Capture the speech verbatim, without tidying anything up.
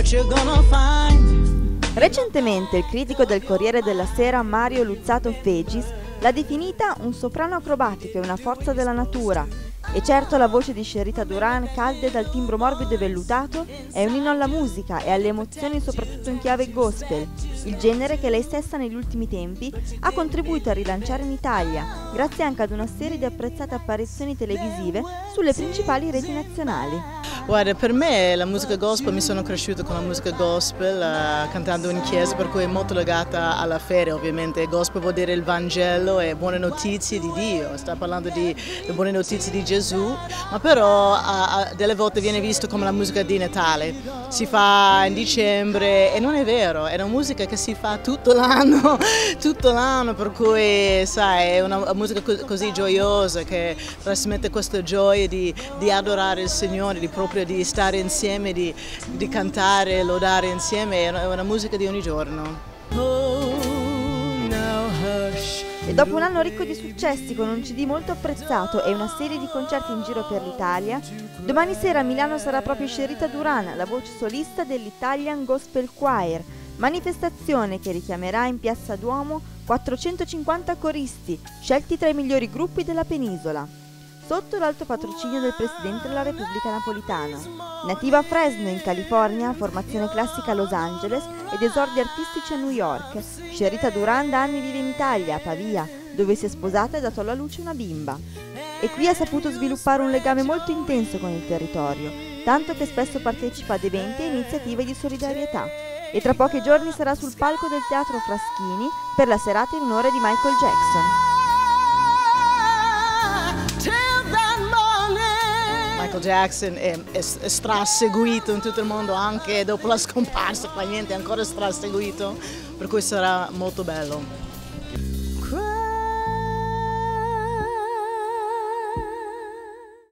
what you're gonna find. Recentemente il critico del Corriere della Sera Mario Luzzatto Fegis l'ha definita un soprano acrobatico e una forza della natura. E certo la voce di Sherita Duran, calda dal timbro morbido e vellutato, è un inno alla musica e alle emozioni soprattutto in chiave gospel, il genere che lei stessa negli ultimi tempi ha contribuito a rilanciare in Italia, grazie anche ad una serie di apprezzate apparizioni televisive sulle principali reti nazionali. Guarda, per me la musica gospel, mi sono cresciuto con la musica gospel, uh, cantando in chiesa, per cui è molto legata alla fede ovviamente. Gospel vuol dire il Vangelo e buone notizie di Dio, sta parlando di le buone notizie di Gesù, ma però uh, uh, delle volte viene visto come la musica di Natale, si fa in dicembre e non è vero, è una musica che si fa tutto l'anno, tutto l'anno, per cui sai, è una musica co così gioiosa che trasmette questa gioia di, di adorare il Signore, di proprio di stare insieme, di, di cantare, lodare insieme, è una, è una musica di ogni giorno. E dopo un anno ricco di successi, con un C D molto apprezzato e una serie di concerti in giro per l'Italia, domani sera a Milano sarà proprio Sherita Duran, la voce solista dell'Italian Gospel Choir, manifestazione che richiamerà in Piazza Duomo quattrocentocinquanta coristi, scelti tra i migliori gruppi della penisola, sotto l'alto patrocinio del Presidente della Repubblica Napolitana. Nativa a Fresno, in California, formazione classica a Los Angeles ed esordi artistici a New York, Sherita Duran da anni vive in Italia, a Pavia, dove si è sposata e ha dato alla luce una bimba. E qui ha saputo sviluppare un legame molto intenso con il territorio, tanto che spesso partecipa ad eventi e iniziative di solidarietà. E tra pochi giorni sarà sul palco del Teatro Fraschini per la serata in onore di Michael Jackson. Michael Jackson è, è, è straseguito in tutto il mondo, anche dopo la scomparsa, fa niente, è ancora straseguito, per cui sarà molto bello.